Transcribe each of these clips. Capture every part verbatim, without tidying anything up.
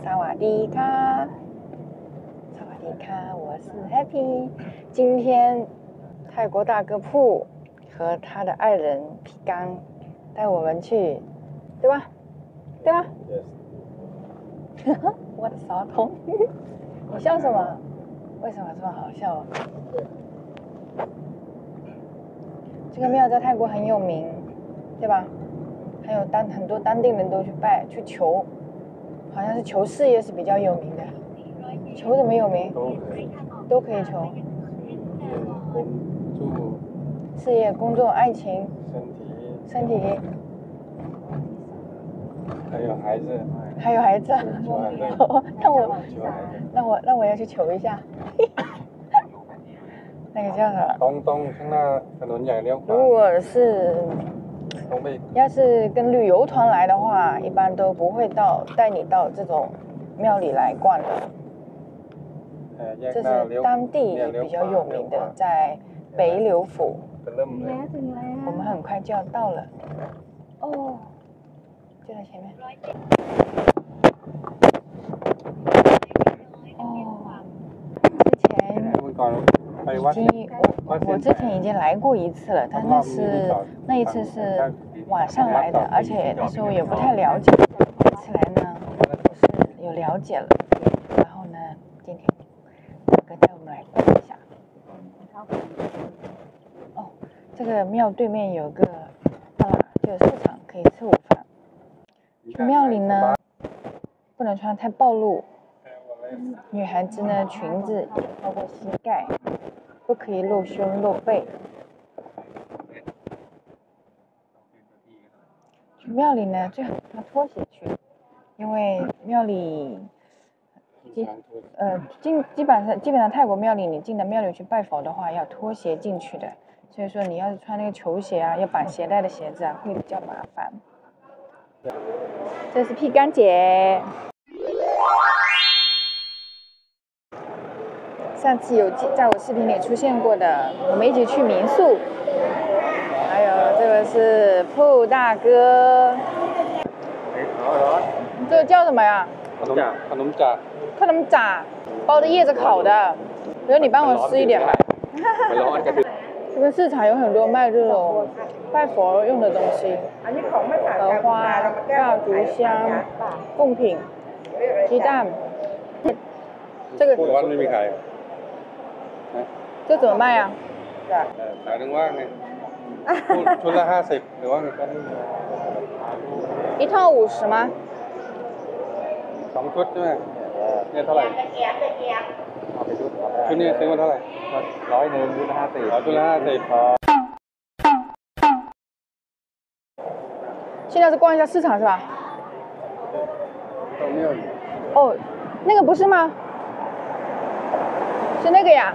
萨瓦迪卡，萨瓦迪卡，我是 Happy。今天泰国大哥铺和他的爱人皮刚带我们去，对吧？对吧？ Yes. 我的小童，你笑什么？为什么这么好笑？这个庙在泰国很有名，对吧？还有当很多当地人都去拜去求，好像是求事业是比较有名的。求什么有名？ 都可以。 都可以求。 工作。 事业、工作、爱情。 身体。 身体。 还有孩子。 还有孩子啊！ 求孩子。 那我， 求孩子。 那我那我要去求一下。那个叫什么？ 东东ข้างหน้าถนนใหญ่เลี้ยวขวา。 如果是要是跟旅游团来的话，一般都不会到带你到这种庙里来逛的。这是当地比较有名的，在北柳府。我们很快就要到了。哦，就在前面。哦，之前。已经我我之前已经来过一次了，但那是那一次是晚上来的，而且那时候也不太了解。这次来呢，我是有了解了，然后呢，今天大哥带我们来逛一下。哦，这个庙对面有个啊，就有市场可以吃午饭。去庙里呢，不能穿太暴露，女孩子呢裙子也超过膝盖。不可以露胸露背。去庙里呢，最好穿拖鞋去，因为庙里基呃基基本上基本上泰国庙里，你进到庙里去拜佛的话，要拖鞋进去的。所以说你要是穿那个球鞋啊，要绑鞋带的鞋子啊，会比较麻烦。这是屁干姐。上次有在我视频里出现过的，我们一起去民宿。还有这个是铺大哥，这个叫什么呀？ ขนมขนมจ่าขนมจ่า，包的叶子烤的。我说你帮我吃一点吧。这个市场有很多卖这种拜佛用的东西，荷花、蜡烛香、贡品、鸡蛋。这个。这怎么卖呀？ ขายถึงว่าไงชุดละห้าสิบหรือว่าไงก็一套五十吗？ สองชุดใช่ไหมเนี่ยเท่าไหร่ชุดนี้ซื้อมาเท่าไหร่ร้อยหนึ่งชุดละห้าสิบชุดละห้าสิบ现在是逛一下市场是吧？ 到庙里。 哦，那个不是吗？是那个呀。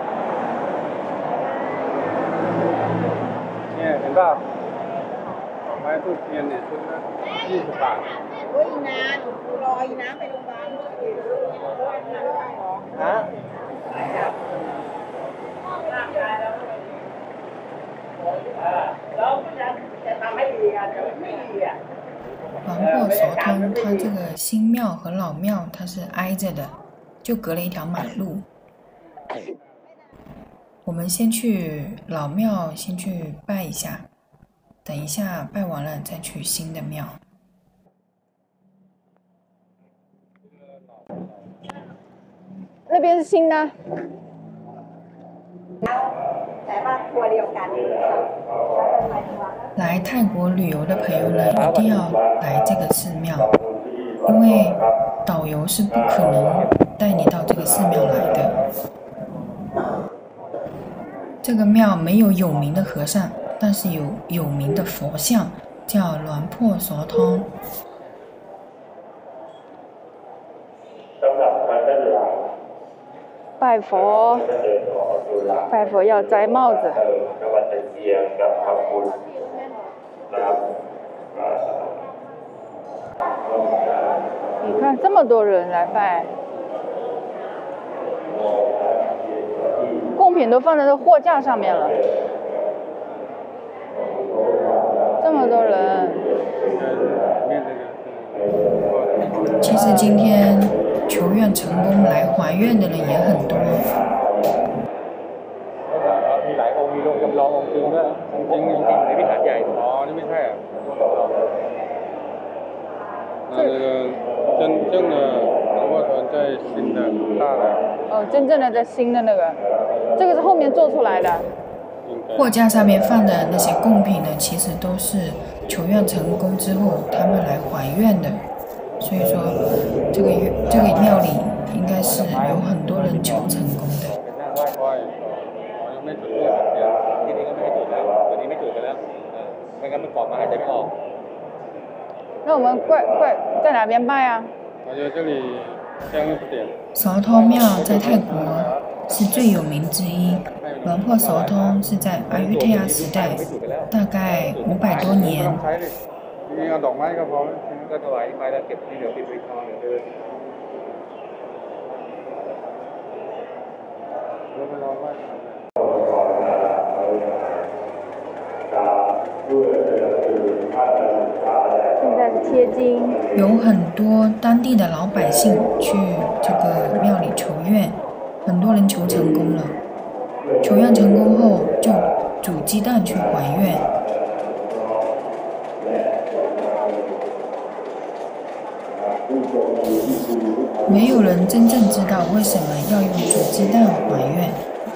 เนี่ยเห็นป่ะไม้ทูบเทียนเนี่ยชุดละยี่สิบบาทโอ้ยนานรออีน้ำไปโรงพยาบาลฮะ王破所通，它这个新庙和老庙它是挨着的，就隔了一条马路。我们先去老庙，先去拜一下，等一下拜完了再去新的庙。 那边是新的。 来泰国旅游的朋友呢，一定要来这个寺庙，因为导游是不可能带你到这个寺庙来的。这个庙没有有名的和尚，但是有有名的佛像，叫鸾破所通。 拜佛，拜佛要摘帽子。你看这么多人来拜。贡品都放在这货架上面了，这么多人。 其实今天求愿成功来还愿的人也很多。 มีหลายองค์มีองค์จำลององค์จริงด้วยจริงจริงในวิหารใหญ่อ๋อนี่ไม่ใช่อ่ะ那这个真正的龙婆团在新的大的哦，真正的在新的那个，这个是后面做出来的。 货架上面放的那些贡品呢，其实都是求愿成功之后他们来还愿的，所以说这个这个庙里应该是有很多人求成功的。 那我们跪跪在哪边拜啊？ 我觉得这里香不点。 索通庙在泰国是最有名之一。龙婆索通是在阿育吠亚时代，大概五百多年。 现在是贴金， 有很多当地的老百姓去这个庙里求愿，很多人求成功了。求愿成功后就煮鸡蛋去还愿。没有人真正知道为什么要用煮鸡蛋还愿。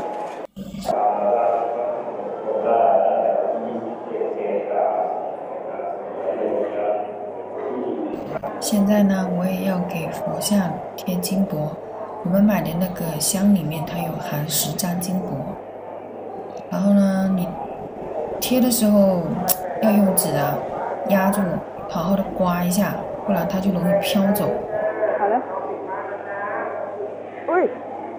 现在呢，我也要给佛像贴金箔。我们买的那个箱里面它有含十张金箔，然后呢，你贴的时候要用纸啊压住，好好的刮一下，不然它就容易飘走。 好了。喂。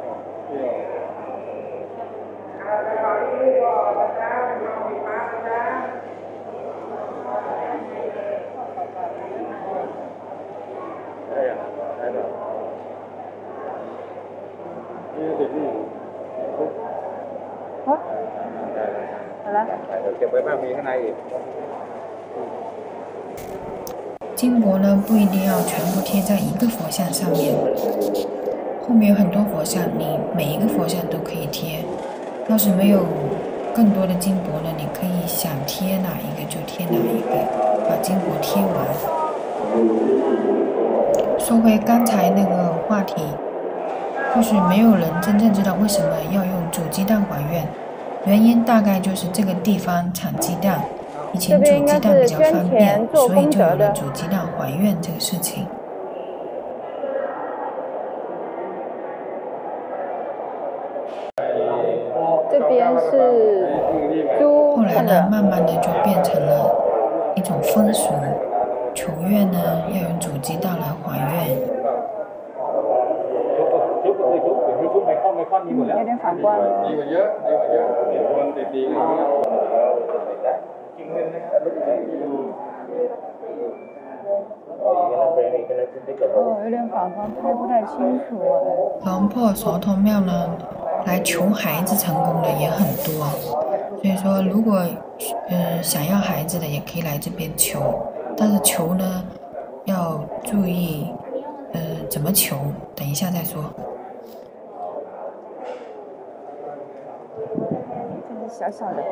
好，好了。 金箔呢不一定要全部贴在一个佛像上面，后面有很多佛像，你每一个佛像都可以贴。要是没有更多的金箔呢，你可以想贴哪一个就贴哪一个，把金箔贴完。说回刚才那个话题，就是没有人真正知道为什么要用煮鸡蛋还愿，原因大概就是这个地方产鸡蛋，以前煮鸡蛋比较方便，所以就有了煮鸡蛋还愿这个事情。 这边是猪。 后来呢，慢慢的就变成了一种风俗，求愿呢要用煮鸡蛋来还愿。 嗯，有点反光了。哦，有点反光，拍不太清楚哎。 龙婆索通庙呢，来求孩子成功的也很多，所以说如果呃想要孩子的也可以来这边求，但是求呢要注意呃怎么求，等一下再说。 这是小小的。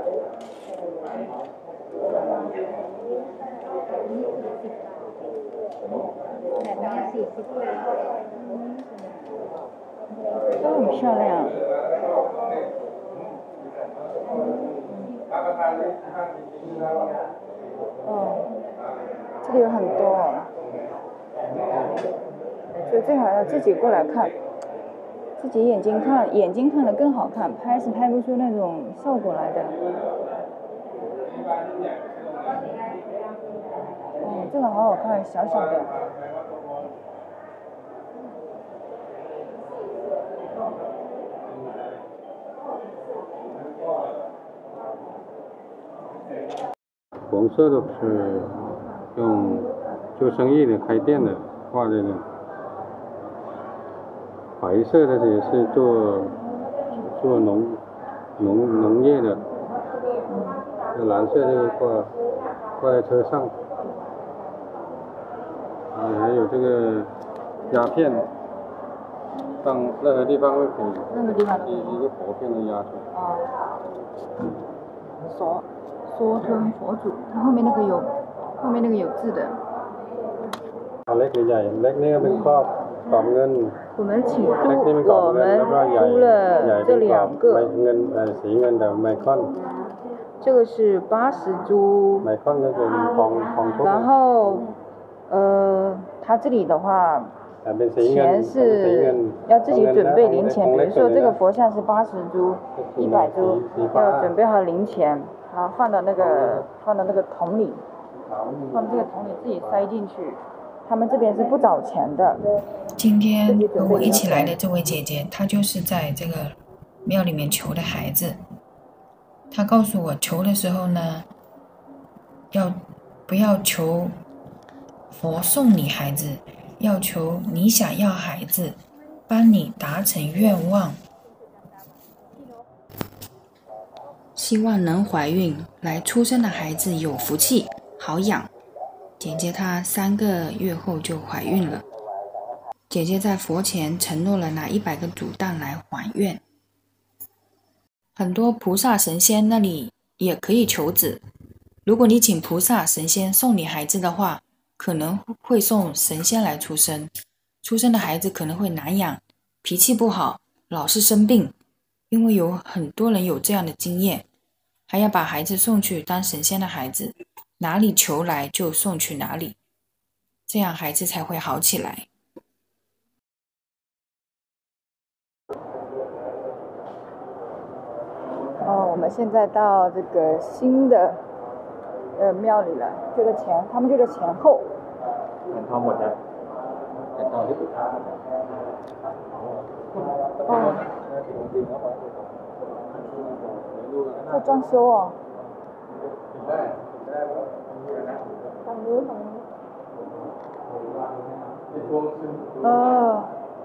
都很漂亮。哦，这里有很多，所以最好要自己过来看，自己眼睛看，眼睛看得更好看，拍是拍不出那种效果来的。哦，这个好好看，小小的。 红色的是用做生意的、开店的画的呢，白色的也是做做农农农业的，蓝色的挂挂在车上，啊，还有这个鸦片，放任何地方会可以。 任何地方都可以。 一个薄片的鸦片。 哦。梭梭吞佛祖，它后面那个有，后面那个有字的。 อันเล็กหรือใหญ่เล็กนี่ก็เป็นครอบกรอบเงิน我们请租，我们租了这两个。 เงินสีเงินแต่ไมคอน这个是八十铢。 ไมคอนก็คือทองทองทุก然后，呃，它这里的话。钱是要自己准备零钱，比如说这个佛像是八十铢、一百铢，要准备好零钱，然后放到那个放到那个桶里，放到这个桶里自己塞进去。他们这边是不找钱的。 今天和我一起来的这位姐姐，她就是在这个庙里面求的孩子。她告诉我，求的时候呢，要不要求佛送你孩子？要求你想要孩子，帮你达成愿望，希望能怀孕，来出生的孩子有福气，好养。姐姐她三个月后就怀孕了。姐姐在佛前承诺了拿一百个煮蛋来还愿。很多菩萨神仙那里也可以求子，如果你请菩萨神仙送你孩子的话，可能会送神仙来出生，出生的孩子可能会难养，脾气不好，老是生病，因为有很多人有这样的经验，还要把孩子送去当神仙的孩子，哪里求来就送去哪里，这样孩子才会好起来。 哦，我们现在到这个新的呃庙里了，就在前，他们就在前后。 很汤หมดแล้ว很汤ที่สุดท้าย哦。在装修哦。ฝั่งนู้นฝั่งนู้น哦。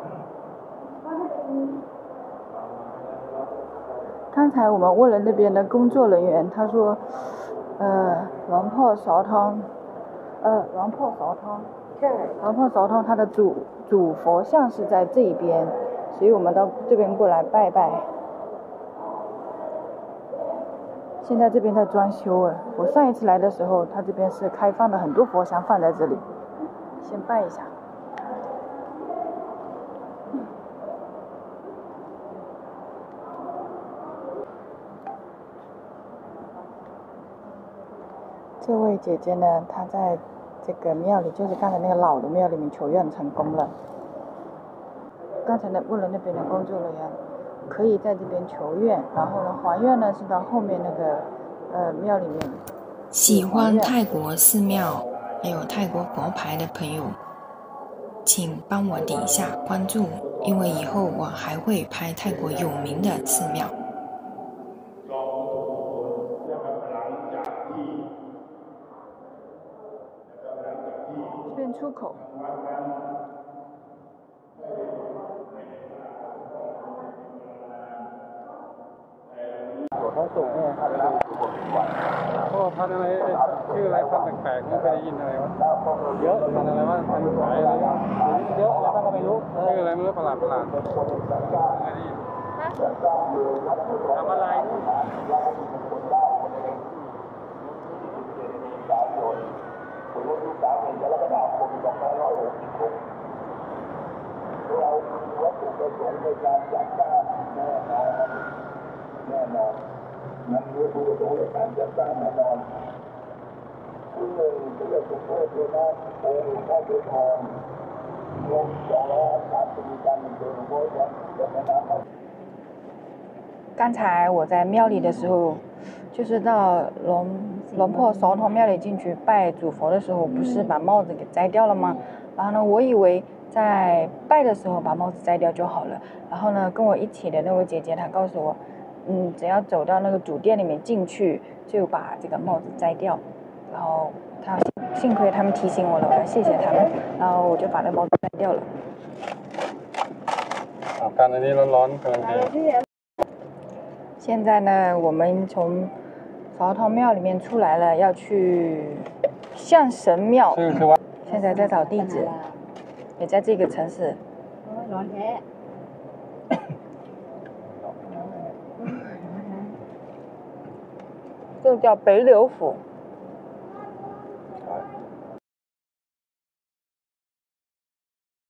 刚才我们问了那边的工作人员，他说，呃，龙破勺汤，呃，龙破勺汤，龙破勺汤，它的主主佛像是在这一边，所以我们到这边过来拜拜。现在这边在装修哎，我上一次来的时候，它这边是开放的，很多佛像放在这里，先拜一下。这位姐姐呢，她在这个庙里，就是刚才那个老的庙里面求愿成功了。刚才呢问了那边的工作人员，可以在这边求愿，然后呢还愿呢是到后面那个呃庙里面。 喜欢泰国寺庙还有泰国佛牌的朋友，请帮我点一下关注，因为以后我还会拍泰国有名的寺庙。 这边出口。 เขาส่งให้ครับก็พันอะไรชื่ออะไรพันแปลกๆไม่เคยได้ยินอะไรวะเยอะพันอะไรวะพันขายอะไรเยอะแล้วก็ไม่รู้ชื่ออะไรไม่รู้ประหลาดประหลาดทำอะไรเราวัตถุประสงค์ในการจัดตั้งแน่นอนแน่นอนนั้นวัตถุประสงค์ในการจัดตั้งแน่นอนคุณหนึ่งเพื่อสุขภาพด้วยนะองค์พระพุทธทองลงสองร้อยสามสิบกันเดินโบยกันเดินน้ำ刚才我在庙里的时候，就是到龙龙破勺头庙里进去拜主佛的时候，不是把帽子给摘掉了吗？然后呢，我以为在拜的时候把帽子摘掉就好了。然后呢，跟我一起的那位姐姐她告诉我，嗯，只要走到那个主殿里面进去，就把这个帽子摘掉。然后她幸亏他们提醒我了，我要谢谢他们，然后我就把那帽子摘掉了。 การอันนี้ร้อนๆกำลังดี现在呢，我们从勺头庙里面出来了，要去象神庙。现在在找地址， 也在这个城市。 ร้อนแท้就叫北柳府。